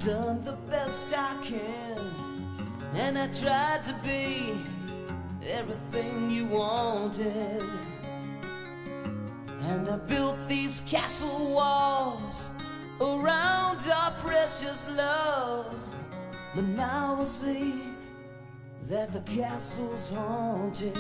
done the best I can, and I tried to be everything you wanted. And I built these castle walls around our precious love, but now I see that the castle's haunted.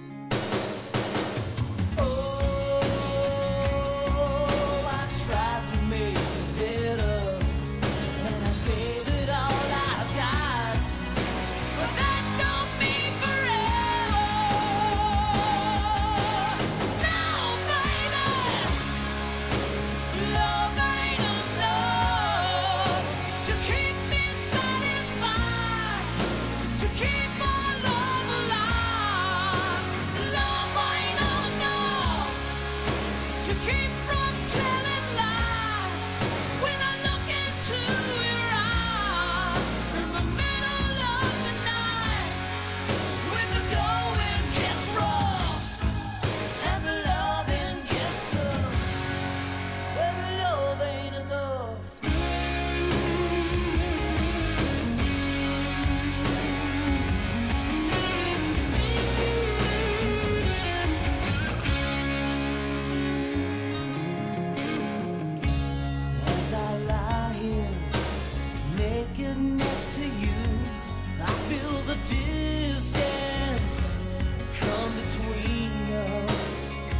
Next to you, I feel the distance come between us.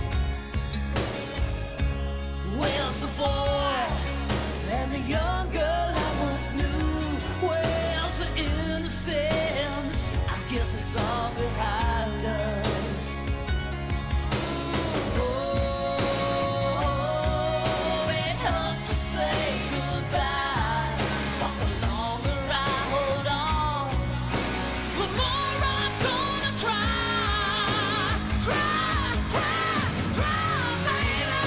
Where's the boy and the young girl I once knew? Where's the innocence? I guess it's all behind us. Oh, it hurts to say goodbye, but the longer I hold on, the more I'm gonna cry, cry, cry, cry, baby.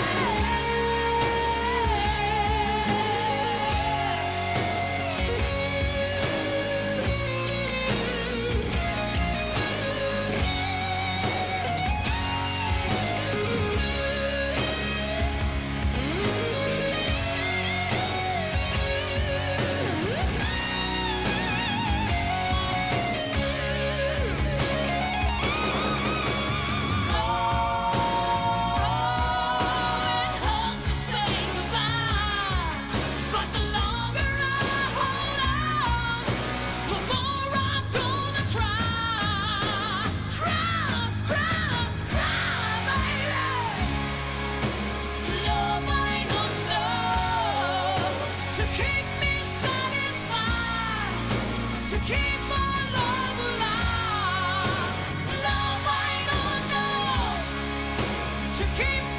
It hurts to say goodbye, but the longer I hold on, the more I'm gonna cry, cry, cry, cry, baby. Love ain't enough to keep me satisfied, to keep my love alive. Love ain't enough to keep